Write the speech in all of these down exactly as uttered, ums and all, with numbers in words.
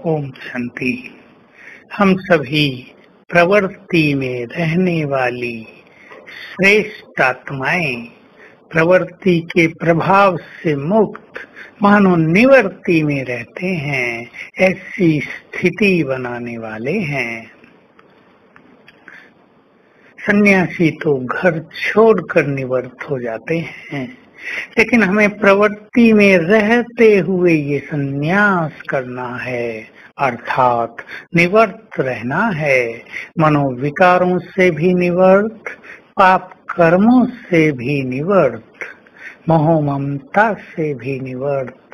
ओम शांति। हम सभी प्रवृत्ति में रहने वाली श्रेष्ठ आत्माएं, प्रवृत्ति के प्रभाव से मुक्त मानो निवृत्ति में रहते हैं, ऐसी स्थिति बनाने वाले हैं। सन्यासी तो घर छोड़कर निवृत्त हो जाते हैं, लेकिन हमें प्रवृत्ति में रहते हुए ये संन्यास करना है, अर्थात निवृत्त रहना है। मनोविकारों से भी निवृत्त, पाप कर्मों से भी निवृत्त, मोह ममता से भी निवृत्त,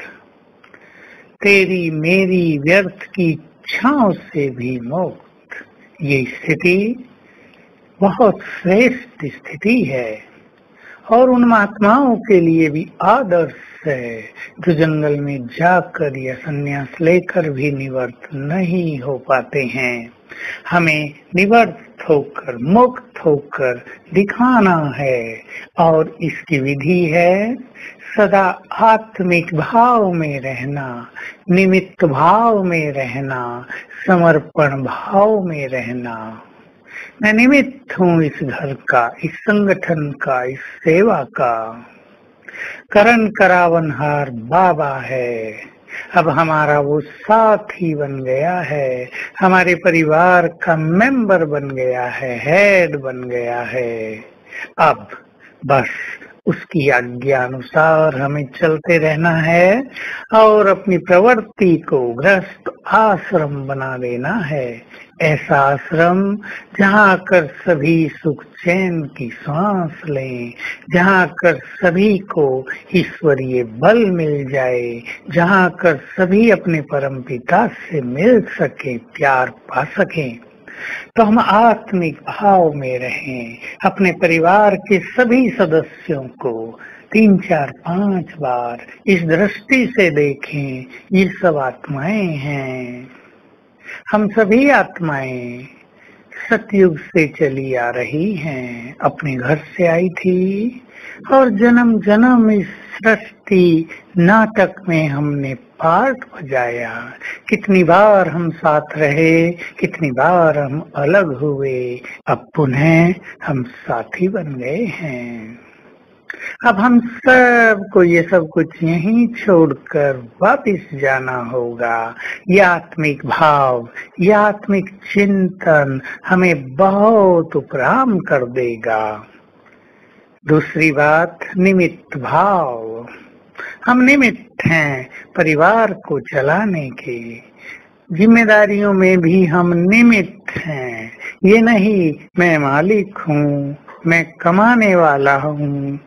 तेरी मेरी व्यर्थ की इच्छाओं से भी मुक्त। ये स्थिति बहुत श्रेष्ठ स्थिति है और उन महात्माओं के लिए भी आदर्श है जो जंगल में जाकर या संन्यास लेकर भी निवृत्त नहीं हो पाते हैं। हमें निवृत्त होकर, मुक्त होकर दिखाना है और इसकी विधि है सदा आत्मिक भाव में रहना, निमित्त भाव में रहना, समर्पण भाव में रहना। मैं निमित्त हूँ इस घर का, इस संगठन का, इस सेवा का। करण करावनहार बाबा है, अब हमारा वो साथी बन गया है, हमारे परिवार का मेंबर बन गया है, हेड बन गया है। अब बस उसकी आज्ञा अनुसार हमें चलते रहना है और अपनी प्रवृत्ति को गृहस्थ आश्रम बना देना है। ऐसा आश्रम जहाँ आकर सभी सुख चैन की सांस लें, जहाँ आकर सभी को ईश्वरीय बल मिल जाए, जहाँ आकर सभी अपने परम पिता से मिल सके, प्यार पा सकें। तो हम आत्मिक भाव में रहें, अपने परिवार के सभी सदस्यों को तीन चार पांच बार इस दृष्टि से देखें, ये सब आत्माएं हैं। हम सभी आत्माएं सतयुग से चली आ रही हैं, अपने घर से आई थी और जन्म जन्म इस सृष्टि नाटक में हमने पार्ट बजाया। कितनी बार हम साथ रहे, कितनी बार हम अलग हुए, अब पुनः हम साथी बन गए हैं। अब हम सब को ये सब कुछ यहीं छोड़कर वापिस जाना होगा। ये आत्मिक भाव, ये आत्मिक चिंतन हमें बहुत उपराम कर देगा। दूसरी बात, निमित्त भाव। हम निमित्त हैं परिवार को चलाने के, जिम्मेदारियों में भी हम निमित्त हैं। ये नहीं मैं मालिक हूँ, मैं कमाने वाला हूँ,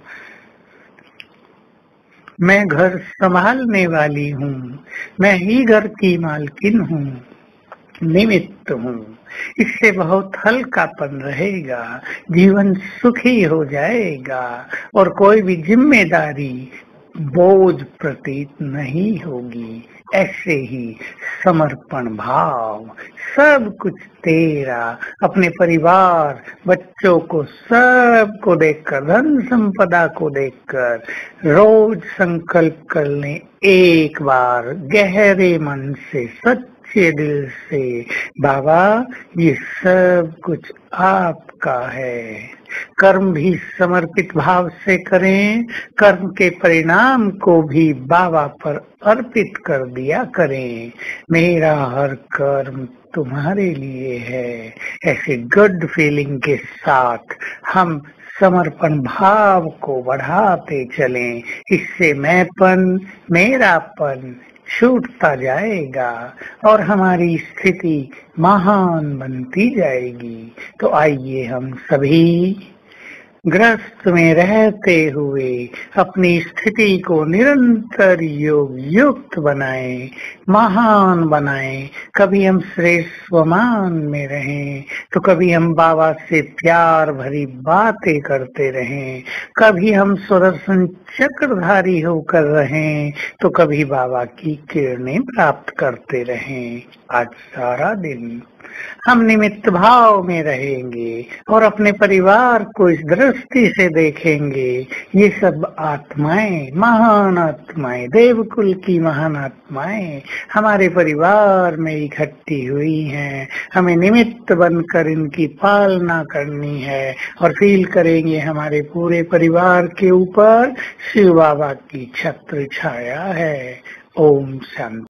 मैं घर संभालने वाली हूँ, मैं ही घर की मालकिन हूँ, निमित्त हूँ। इससे बहुत हल्कापन रहेगा, जीवन सुखी हो जाएगा और कोई भी जिम्मेदारी बोझ प्रतीत नहीं होगी। ऐसे ही समर्पण भाव, सब कुछ तेरा, अपने परिवार, बच्चों को, सब को देखकर, धन संपदा को देखकर रोज संकल्प कर लें एक बार गहरे मन से, सच्चे दिल से, बाबा ये सब कुछ आपका है। कर्म भी समर्पित भाव से करें, कर्म के परिणाम को भी बाबा पर अर्पित कर दिया करें। मेरा हर कर्म तुम्हारे लिए है। ऐसे गुड फीलिंग के साथ हम समर्पण भाव को बढ़ाते चलें। इससे मैंपन, मेरापन छूटता जाएगा और हमारी स्थिति महान बनती जाएगी। तो आइए हम सभी गृहस्थ में रहते हुए अपनी स्थिति को निरंतर योग युक्त बनाएं, महान बनाएं। कभी हम श्रेष्ठ स्वमान में रहें, तो कभी हम बाबा से प्यार भरी बातें करते रहें, कभी हम सुदर्शन चक्रधारी होकर रहें, तो कभी बाबा की किरणें प्राप्त करते रहें। आज सारा दिन हम निमित्त भाव में रहेंगे और अपने परिवार को इस दृष्टि से देखेंगे। ये सब आत्माएं, महान आत्माएं, देवकुल की महान आत्माएं हमारे परिवार में इकट्ठी हुई हैं। हमें निमित्त बनकर इनकी पालना करनी है और फील करेंगे हमारे पूरे परिवार के ऊपर शिव बाबा की छत्र छाया है। ओम शांति।